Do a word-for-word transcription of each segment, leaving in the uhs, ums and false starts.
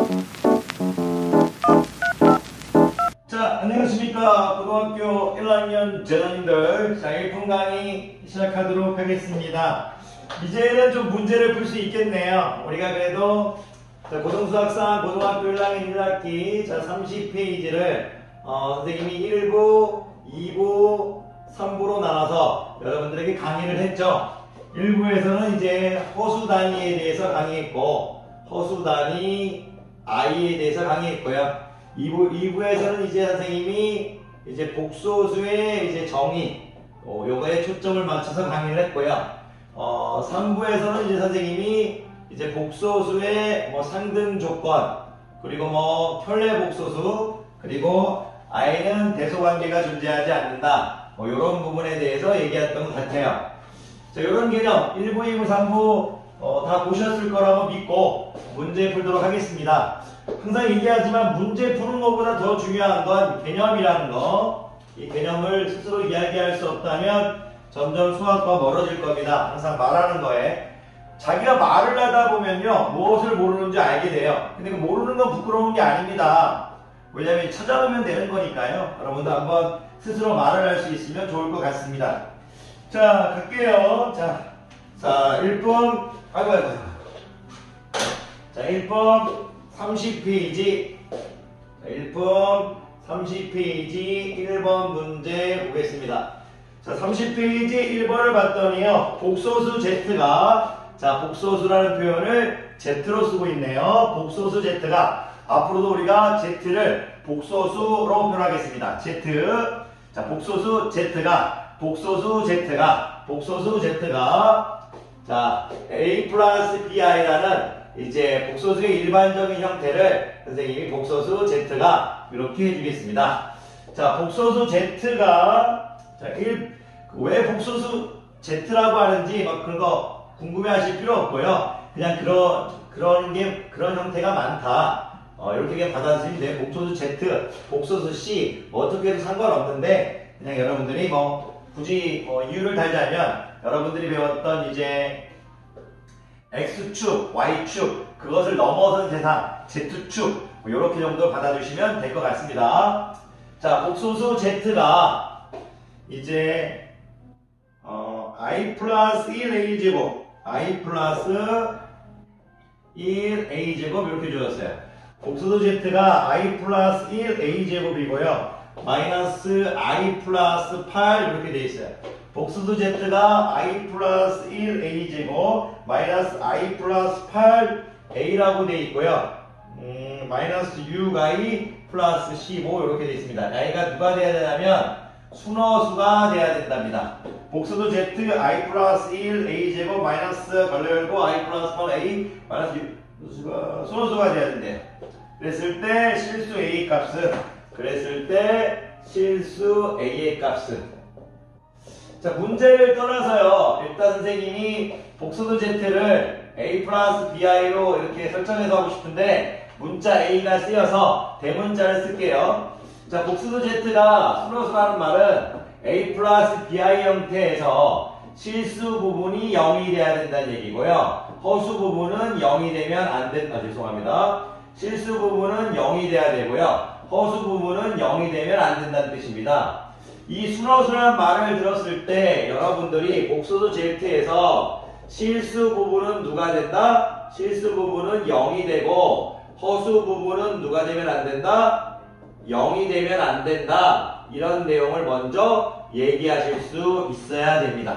자, 안녕하십니까. 고등학교 일 학년 재단님들. 자, 일 분 강의 시작하도록 하겠습니다. 이제는 좀 문제를 풀 수 있겠네요. 우리가 그래도 자, 고등수학상 고등학교 일 학년 일 학기 자, 삼십 페이지를 어, 선생님이 일 부, 이 부, 삼 부로 나눠서 여러분들에게 강의를 했죠. 일 부에서는 이제 허수 단위에 대해서 강의했고, 허수 단위 i에 대해서 강의했고요. 이 부, 이 부에서는 이제 선생님이 이제 복소수의 이제 정의, 어, 요거에 초점을 맞춰서 강의를 했고요. 어, 삼 부에서는 이제 선생님이 이제 복소수의 뭐 상등 조건, 그리고 뭐 켤레 복소수, 그리고 i는 대소관계가 존재하지 않는다. 뭐 이런 부분에 대해서 얘기했던 것 같아요. 자, 이런 개념 일 부, 이 부, 삼 부 어, 다 보셨을 거라고 믿고 문제 풀도록 하겠습니다. 항상 얘기하지만 문제 푸는 것보다 더 중요한 건 개념이라는 거. 이 개념을 스스로 이야기할 수 없다면 점점 수학과 멀어질 겁니다. 항상 말하는 거에. 자기가 말을 하다 보면요, 무엇을 모르는지 알게 돼요. 근데 그 모르는 건 부끄러운 게 아닙니다. 왜냐면 찾아보면 되는 거니까요. 여러분도 한번 스스로 말을 할 수 있으면 좋을 것 같습니다. 자, 갈게요. 자, 자, 일 분, 아이고, 아이고. 자, 일 분 삼십 페이지. 자, 일 분 삼십 페이지 일 번 문제 보겠습니다. 자, 삼십 페이지 일 번을 봤더니요, 복소수 Z가, 자, 복소수라는 표현을 Z로 쓰고 있네요. 복소수 Z가, 앞으로도 우리가 Z를 복소수로 표현하겠습니다. Z. 자, 복소수 Z가, 복소수 Z가, 복소수 Z가, 자, A 플러스 비아이라는 이제 복소수의 일반적인 형태를 선생님이 복소수 Z가 이렇게 해주겠습니다. 자, 복소수 Z가, 자, 일, 왜 복소수 Z라고 하는지 막 그런 거 궁금해 하실 필요 없고요. 그냥 그런, 그런 게, 그런 형태가 많다. 어, 이렇게 그냥 받아들이면 돼요. 복소수 Z, 복소수 C, 뭐 어떻게 해도 상관없는데, 그냥 여러분들이 뭐, 굳이 뭐 이유를 달자면, 여러분들이 배웠던 이제, X축, Y축, 그것을 넘어선 세상, Z축, 뭐 이렇게 정도 받아주시면 될 것 같습니다. 자, 복소수 Z가, 이제, 어, I 플러스 일 에이 제곱, I 플러스 일 에이 제곱 이렇게 주었어요. 복소수 Z가 I 플러스 일 에이 제곱이고요. 마이너스 I 플러스 팔 이렇게 되어 있어요. 복소수 Z가 I 플러스 일 에이 제곱 마이너스 I 플러스 팔 A라고 되어 있고요. 음, 마이너스 육 아이 플러스 십오 이렇게 되어 있습니다. I가 누가 돼야 되냐면 순어수가 돼야 된답니다. 복소수 Z I 플러스 일 에이 제곱 마이너스 걸려 열고 I 플러스 팔 A 마이너스 육 수가 순어수가 돼야 된대요. 그랬을 때 실수 A 값은 그랬을 때 실수 A의 값은 자, 문제를 떠나서요, 일단 선생님이 복소수 Z를 A 플러스 비아이로 이렇게 설정해서 하고 싶은데 문자 A가 쓰여서 대문자를 쓸게요. 자, 복소수 Z가 순어수라는 말은 A 플러스 비아이 형태에서 실수 부분이 영이 돼야 된다는 얘기고요. 허수 부분은 영이 되면 안 된다. 아, 죄송합니다. 실수 부분은 영이 돼야 되고요. 허수 부분은 영이 되면 안 된다는 뜻입니다. 이 순어수라는 말을 들었을 때 여러분들이 복소수 Z에서 실수 부분은 누가 된다? 실수 부분은 영이 되고 허수 부분은 누가 되면 안 된다? 영이 되면 안 된다. 이런 내용을 먼저 얘기하실 수 있어야 됩니다.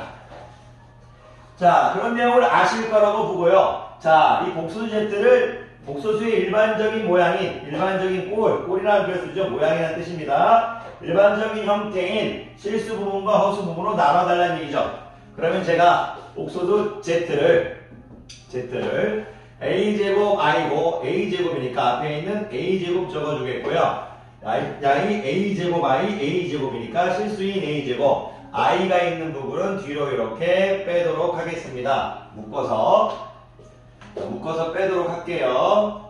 자, 그런 내용을 아실 거라고 보고요. 자, 이 복소수 Z를 복소수의 일반적인 모양인, 일반적인 꼴, 꼴이라는 표현 쓰죠. 모양이라는 뜻입니다. 일반적인 형태인 실수 부분과 허수 부분으로 나눠달라는 얘기죠. 그러면 제가 복소수 Z를, Z를 A제곱 I고, A제곱이니까 앞에 있는 A제곱 적어주겠고요. 양이 A제곱 I, A제곱이니까 실수인 A제곱, I가 있는 부분은 뒤로 이렇게 빼도록 하겠습니다. 묶어서. 자, 묶어서 빼도록 할게요.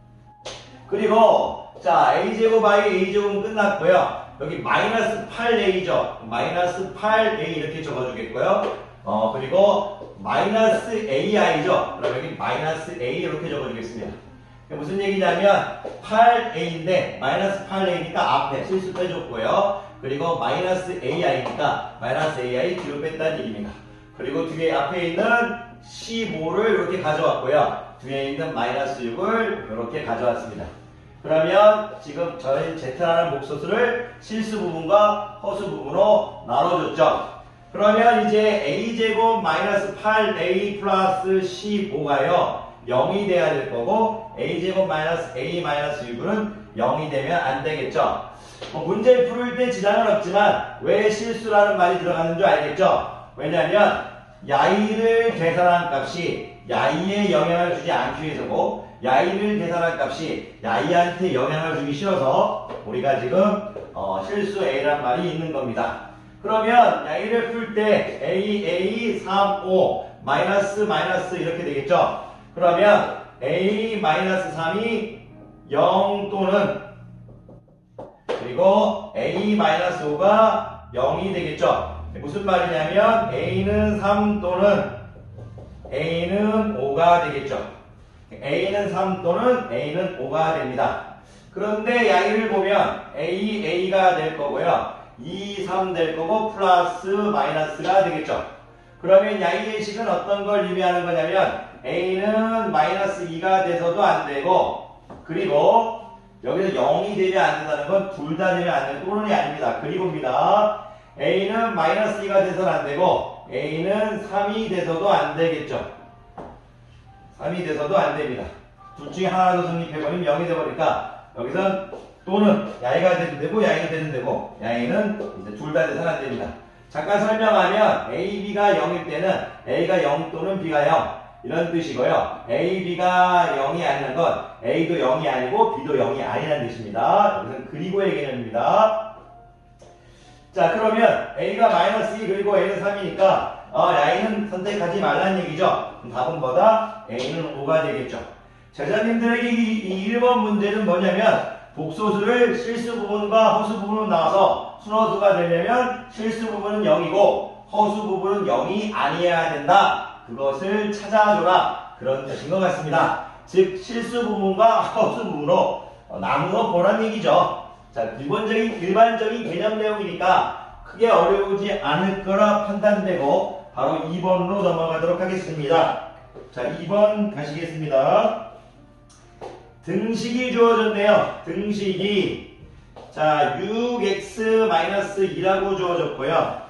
그리고, 자, A제곱 I, A제곱은 끝났고요. 여기 마이너스 팔 에이죠. 마이너스 팔 에이 이렇게 적어주겠고요. 어, 그리고 마이너스 에이아이죠. 그럼 여기 마이너스 A 이렇게 적어주겠습니다. 무슨 얘기냐면 팔 에이인데 마이너스 팔 에이니까 앞에 실수 빼줬고요. 그리고 마이너스 에이아이니까 마이너스 에이아이 뒤로 뺐다는 얘기입니다. 그리고 뒤에 앞에 있는 십오를 이렇게 가져왔고요. 뒤에 있는 마이너스 육을 이렇게 가져왔습니다. 그러면 지금 저희 Z라는 목소수를 실수 부분과 허수 부분으로 나눠줬죠. 그러면 이제 A제곱 마이너스 팔 에이 플러스 십오가요. 영이 돼야 될 거고 A제곱 마이너스 A 마이너스 육은 영이 되면 안 되겠죠. 뭐 문제를 풀을 때 지장은 없지만 왜 실수라는 말이 들어가는 줄 알겠죠? 왜냐하면 야이를 계산한 값이 야이에 영향을 주지 않기 위해서고 야이를 계산한 값이 야이한테 영향을 주기 싫어서 우리가 지금 어, 실수 A란 말이 있는 겁니다. 그러면 야이를 풀 때 A, A, 삼, 오 마이너스 마이너스 이렇게 되겠죠? 그러면 A 마이너스 삼이 영 또는 그리고 A 마이너스 오가 영이 되겠죠? 무슨 말이냐면 A는 삼 또는 A는 오가 되겠죠? A는 삼 또는 A는 오가 됩니다. 그런데 야이를 보면 A, A가 될 거고요. 이, 삼 될 거고 플러스 마이너스가 되겠죠? 그러면 야이의 식은 어떤 걸 의미하는 거냐면 A는 마이너스 이가 돼서도 안 되고 그리고 여기서 영이 되면 안 된다는 건 둘 다 되면 안 되는 또는이 아닙니다. 그리고입니다. A는 마이너스 이가 돼서는 안 되고 A는 삼이 돼서도 안 되겠죠. 삼이 돼서도 안 됩니다. 둘 중에 하나로 성립해버리면 영이 돼버리니까 여기선 또는 야이가 돼도 되고 야이가 되는 되고 야이는 이제 둘 다 돼서는 안 됩니다. 잠깐 설명하면 A, B가 영일 때는 A가 영 또는 B가 영 이런 뜻이고요. A, B가 영이 아니라는 건 A도 영이 아니고 B도 영이 아니라는 뜻입니다. 여기서는 그리고의 개념입니다. 자 그러면 A가 마이너스 이 그리고 A는 삼이니까 어, 야이는 선택하지 말라는 얘기죠. 그럼 답은 뭐다? A는 오가 되겠죠. 제자님들에게 이, 이 일 번 문제는 뭐냐면 복소수를 실수 부분과 허수 부분으로 나와서 순허수가 되려면 실수 부분은 영이고 허수 부분은 영이 아니어야 된다. 그것을 찾아줘라. 그런 뜻인 것 같습니다. 즉 실수 부분과 허수 부분으로 나누어 보라는 얘기죠. 자, 기본적인 일반적인 개념 내용이니까 크게 어려우지 않을 거라 판단되고 바로 이 번으로 넘어가도록 하겠습니다. 자, 이 번 가시겠습니다. 등식이 주어졌네요. 등식이 자 육 엑스 이라고 주어졌고요.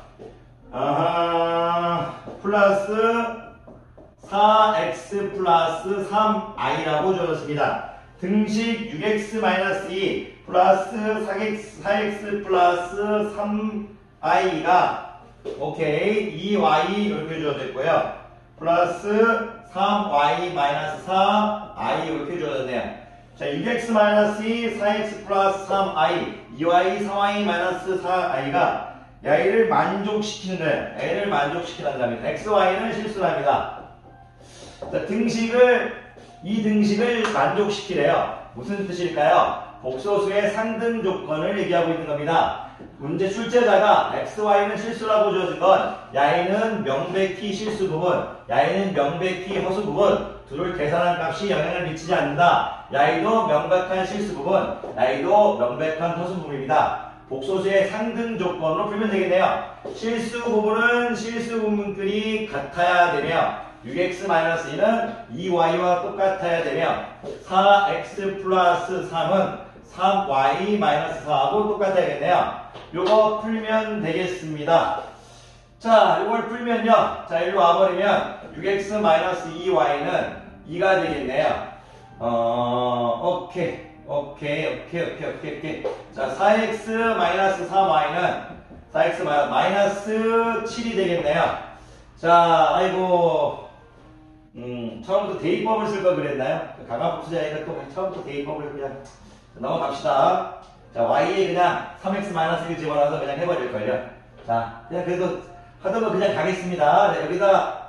아하, 플러스 사 엑스 플러스 삼 아이라고 주어졌습니다. 등식 육 엑스 이 플러스 사 엑스 플러스 삼 아이가 오케이 이 와이 이렇게 주어졌고요. 플러스 삼 와이 사 아이 이렇게 주어졌네요. 자, 육 엑스 이, 사 엑스 플러스 삼 아이, 이 와이, 삼 와이 사 아이가 야이를 만족시키는 거예요. A를 만족시키는 니다 엑스, Y는 실수랍니다. 자, 등식을, 이 등식을 만족시키래요. 무슨 뜻일까요? 복소수의 상등 조건을 얘기하고 있는 겁니다. 문제 출제자가 엑스, 와이는 실수라고 주어진 건 야이는 명백히 실수 부분, 야이는 명백히 허수 부분 둘을 계산한 값이 영향을 미치지 않는다. 야이도 명백한 실수 부분, 야이도 명백한 허수 부분입니다. 복소수의 상등 조건으로 풀면 되겠네요. 실수 부분은 실수 부분끼리 같아야 되며 육 엑스 이는 이 와이와 똑같아야 되며 사 엑스 플러스 삼은 삼 와이 사하고 똑같아야겠네요. 요거 풀면 되겠습니다. 자, 요걸 풀면요. 자, 일로 와버리면 육 엑스 이 와이는 이가 되겠네요. 어, 오케이. 오케이, 오케이, 오케이, 오케이, 오케이. 자, 사 엑스 삼 와이는 사 엑스 마이너스 칠이 되겠네요. 자, 아이고, 음, 처음부터 대입법을 쓸 걸 그랬나요? 가감복수자니까 또 처음부터 대입법을 그냥 넘어갑시다. 자, Y에 그냥 삼 엑스 일 집어넣어서 그냥 해버릴걸요. 자, 그냥 그래도 하던 거 그냥 가겠습니다. 네, 여기다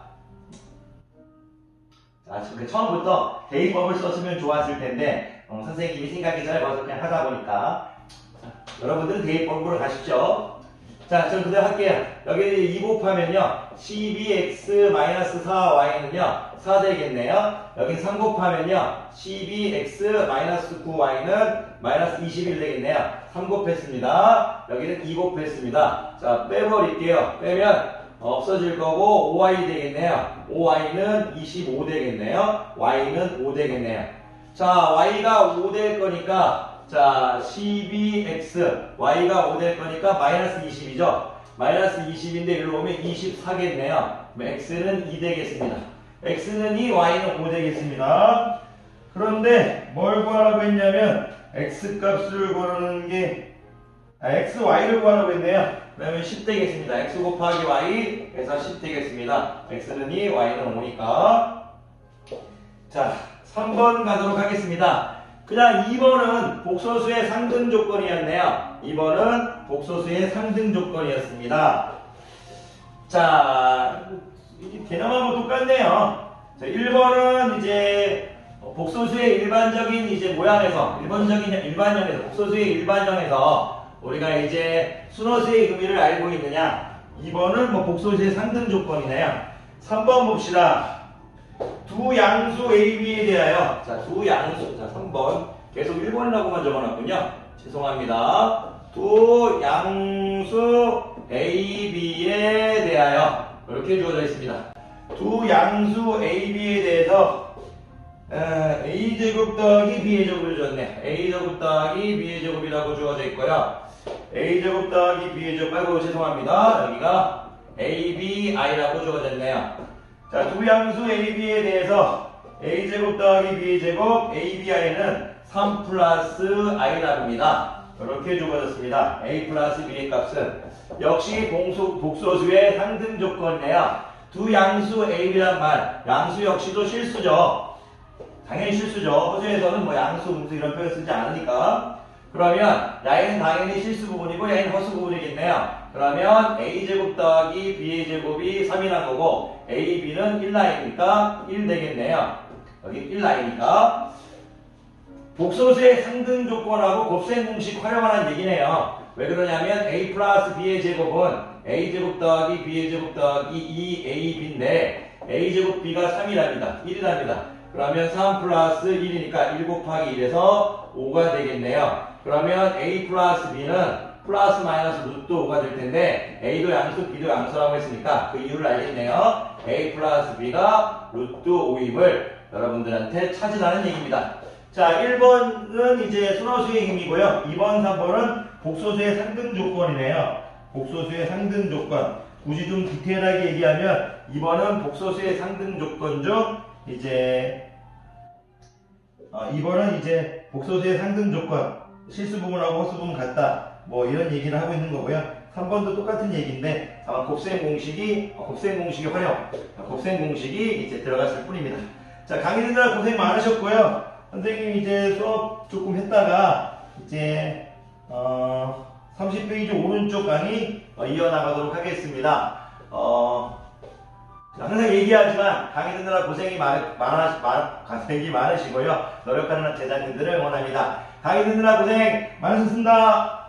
자, 지금 처음부터 대입법을 썼으면 좋았을 텐데 어, 선생님이 생각이 잘 봐서 그냥 하다 보니까 자, 여러분들은 대입법으로 가십시오. 자, 저 그대로 할게요. 여기 이 곱하면요. 십이 엑스 마이너스 사 와이는요. 사 되겠네요. 여기 삼 곱하면요. 십이 엑스 마이너스 구 와이는 마이너스 이십일 되겠네요. 삼 곱했습니다. 여기는 이 곱했습니다. 자, 빼버릴게요. 빼면 없어질 거고 오 와이 되겠네요. 오 와이는 이십오 되겠네요. y는 오 되겠네요. 자, y가 오 될 거니까 자, 십이 엑스, y가 오 될 거니까 마이너스 이십이죠. 마이너스 이십인데 여기로 오면 이십사겠네요. x는 이 되겠습니다. x는 이, y는 오 되겠습니다. 그런데 뭘 구하라고 했냐면 x 값을 구하는 게 아, x, y를 구하라고 했네요. 그러면 십 되겠습니다. x 곱하기 y 해서 십 되겠습니다. x는 이, y는 오니까. 자, 삼 번 가도록 하겠습니다. 그냥 이 번은 복소수의 상등 조건이었네요. 이 번은 복소수의 상등 조건이었습니다. 자, 개념하고 똑같네요. 자, 일 번은 이제 복소수의 일반적인 이제 모양에서, 일반적인, 일반형에서, 복소수의 일반형에서 우리가 이제 순호수의 의미를 알고 있느냐. 이 번은 뭐 복소수의 상등 조건이네요. 삼 번 봅시다. 두 양수 A, B에 대하여, 자, 두 양수, 자, 삼 번. 계속 일 번이라고만 적어놨군요. 죄송합니다. 두 양수 A, B에 대하여, 이렇게 주어져 있습니다. 두 양수 A, B에 대해서, 에, A제곱 더하기 B의 제곱을 줬네. A제곱 더하기 B의 제곱이라고 주어져 있고요. A제곱 더하기 B의 제곱, 아이고, 죄송합니다. 여기가 A, B, I라고 주어졌네요. 자, 두 양수 A, B에 대해서 A제곱 더하기 B제곱 A, B, I는 삼 플러스 I랍니다. 이렇게 주어졌습니다. A 플러스 B의 값은 역시 봉소, 복소수의 상등 조건이네요. 두 양수 A, B란 말, 양수 역시도 실수죠. 당연히 실수죠. 허수에서는 뭐 양수, 음수 이런 표현 쓰지 않으니까. 그러면 야는 당연히 실수 부분이고 야는 허수 부분이겠네요. 그러면 A제곱 더하기 B의 제곱이 삼이란 거고 A, B는 일 라인이니까 일 되겠네요. 여기 일 라인이니까 복소수의 상등 조건하고 곱셈 공식 활용하라는 얘기네요. 왜 그러냐면 A 플러스 B의 제곱은 A제곱 더하기 B의 제곱 더하기 이 에이 비인데 A제곱 B가 삼이랍니다. 일이랍니다. 그러면 삼 플러스 일이니까 일 곱하기 일에서 오가 되겠네요. 그러면 A 플러스 B는 플러스 마이너스 루트 오가 될 텐데 A도 양수, B도 양수라고 했으니까 그 이유를 알겠네요. A 플러스 B가 루트 오임을 여러분들한테 찾으라는 얘기입니다. 자, 일 번은 이제 순호수의 힘이고요. 이 번, 삼 번은 복소수의 상등 조건이네요. 복소수의 상등 조건. 굳이 좀 디테일하게 얘기하면 이 번은 복소수의 상등 조건 중 이제 어, 이 번은 이제 복소수의 상등 조건. 실수 부분하고 허수 부분 같다. 뭐 이런 얘기를 하고 있는 거고요. 삼 번도 똑같은 얘기인데 다만 곱셈 공식이 어, 곱셈 공식이 활용. 곱셈 공식이 이제 들어갔을 뿐입니다. 자, 강의들 고생 많으셨고요. 선생님이 이제 수업 조금 했다가 이제 어, 삼십 페이지 오른쪽 강의 어, 이어나가도록 하겠습니다. 어, 항상 얘기하지만 강의 듣느라 고생이 많, 많아, 많, 고생이 많으시고요. 노력하는 제자님들을 응원합니다. 강의 듣느라 고생 많으셨습니다.